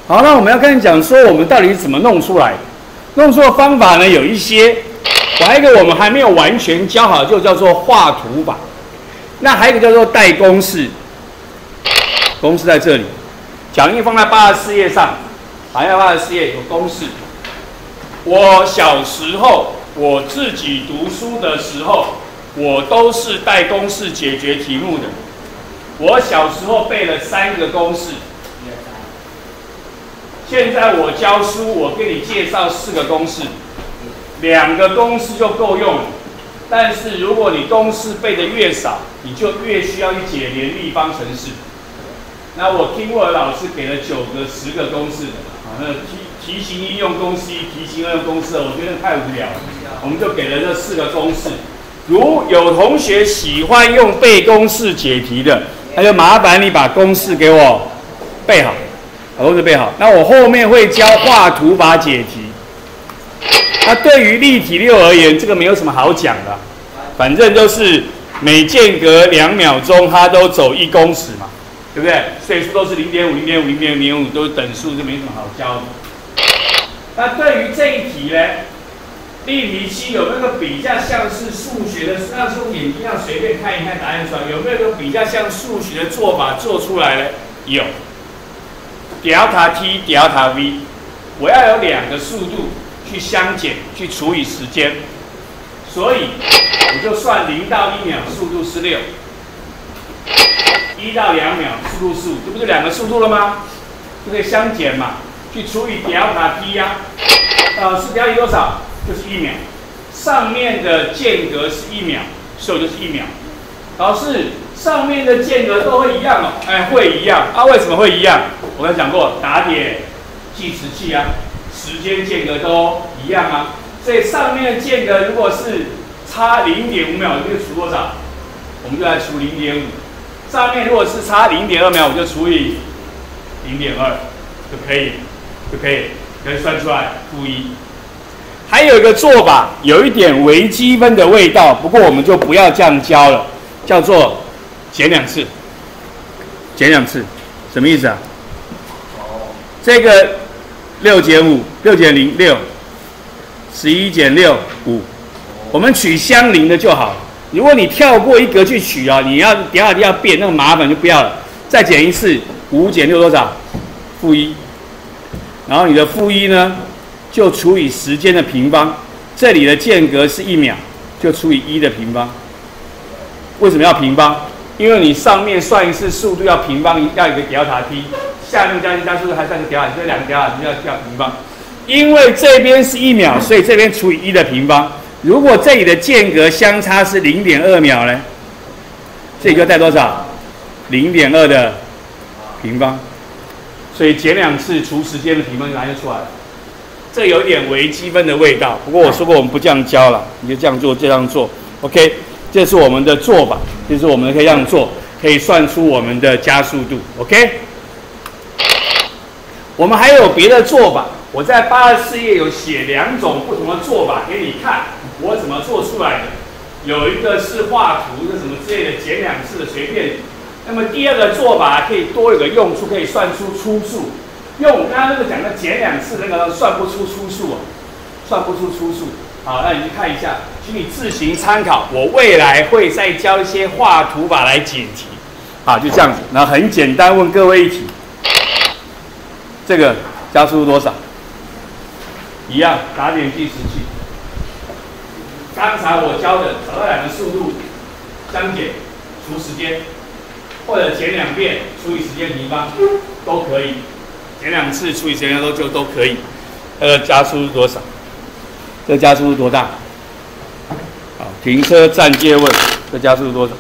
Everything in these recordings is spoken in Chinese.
好，那我们要跟你讲说，我们到底是怎么弄出来的？弄出的方法呢，有一些。还有一个我们还没有完全教好，就叫做画图法。那还有一个叫做带公式，公式在这里，讲义放在84页上，好像84页有公式。我小时候我自己读书的时候，我都是带公式解决题目的。我小时候背了3个公式。现在我教书，我给你介绍4个公式。2个公式就够用了，但是如果你公式背的越少，你就越需要去解联立方程式。那我听过的老师给了9个、10个公式的，那题型应用公式1、题型应用公式2，我觉得太无聊了，我们就给了这4个公式。如有同学喜欢用背公式解题的，那就麻烦你把公式给我背好，把公式背好。那我后面会教画图法解题。那对于立体6而言，这个没有什么好讲的，反正就是每间隔2秒钟，它都走1公尺嘛，对不对？岁数都是0.5、0.5、0.05，都是等数，就没什么好教的。那对于这一题呢，例题7有没有个比较像是数学的？让用眼睛让随便看一看答案出来，有没有个比较像数学的做法做出来呢？有。delta t、delta v， 我要有2个速度。去相减，去除以时间，所以我就算0到1秒速度是6，1到2秒速度是5，这不就2个速度了吗？就可以相减嘛，去除以 delta t 呀，是 delta t 多少？就是1秒。上面的间隔是1秒，所以就是1秒。老师，上面的间隔都会一样哦？哎，会一样啊？为什么会一样？我刚才讲过，打点计时器啊。时间间隔都一样啊，所以上面的间隔如果是差0.5秒，你就除多少？我们就来除0.5。上面如果是差0.2秒，我就除以0.2就可以，可以算出来-1。还有一个做法，有一点微积分的味道，不过我们就不要这样教了，叫做减2次。减2次，什么意思啊？这个。6减5，6减0 6，11减6 5，我们取相邻的就好。如果你跳过一格去取啊，你要delta t要变，那个麻烦就不要了。再减1次，5减6多少？-1。然后你的-1呢，就除以时间的平方。这里的间隔是1秒，就除以1的平方。为什么要平方？因为你上面算一次速度要平方，要一个delta t。下面加速度还算是delta t，这2个delta t要平方。因为这边是1秒，所以这边除以1的平方。如果这里的间隔相差是0.2秒呢，这里就带多少？0.2的平方。所以减2次除时间的平方就拿就出来了。这有点微积分的味道，不过我说过我们不这样教了，你就这样做，这样做。OK， 这是我们的做法，这是我们可以这样做，可以算出我们的加速度。OK。我们还有别的做法，我在84页有写2种不同的做法给你看，我怎么做出来的。有一个是画图的什么之类的，减2次的随便。那么第2个做法可以多有个用处，可以算出初数。用我刚刚那个讲的减2次那个算不出初数啊，算不出初数。好，那你去看一下，请你自行参考。我未来会再教一些画图法来解题。好，就这样子，然后很简单问各位一题。这个加速度多少？一样，打点计时器。刚才我教的找到2个速度，相减除时间，或者减2遍除以时间平方，都可以。减2次除以时间都可以。加速度多少？这加速度多大？好，停车暂借问，这加速度多少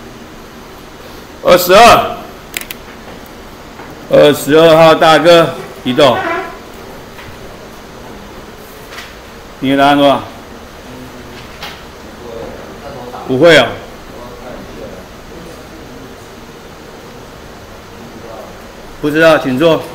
？22。22号大哥。移动，你的答案多少？不会啊。不知道，请坐。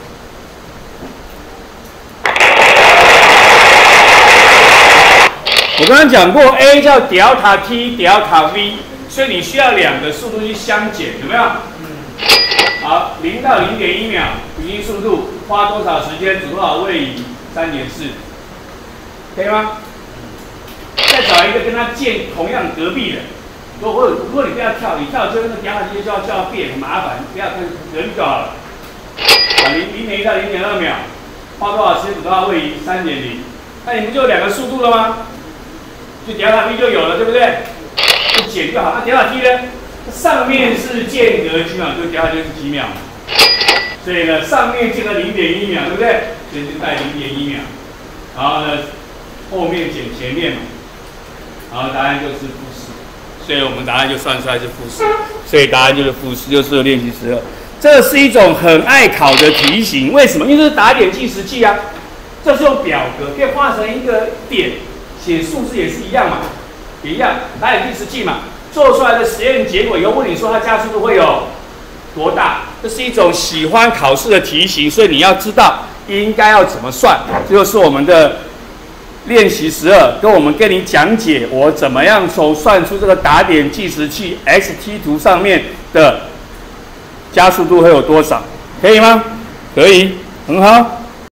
我刚刚讲过 ，A 叫 delta t、delta v， 所以你需要2个速度去相减，有没有？ 好，0到0.1秒，平均速度花多少时间，走多少位移，3.4，可以吗？再找一个跟他建同样隔壁的。如果你不要跳，你跳就那个点下去就要变，很麻烦，不要跟隔壁就好了。啊，0.1到0.2秒，花多少时间，走多少位移，3.0。那你不就有2个速度了吗？就点塔 P 就有了，对不对？就减就好。那点塔 T 呢？上面是间隔几秒，就点塔就是几秒。所以呢，上面间隔0.1秒，对不对？所以就带0.1秒。然后呢，后面减前面嘛。然后答案就是-4，所以我们答案就算出来是-4，所以答案就是-4，就是练习12。这是一种很爱考的题型，为什么？因为这是打点计时器啊。这是用表格，可以画成一个点，写数字也是一样嘛，也一样，打点计时器嘛。做出来的实验结果以后问你说它加速度会有多大？这是一种喜欢考试的题型，所以你要知道应该要怎么算。这就是我们的练习12，跟我们跟你讲解我怎么样算出这个打点计时器 XT 图上面的加速度会有多少，可以吗？可以，很好。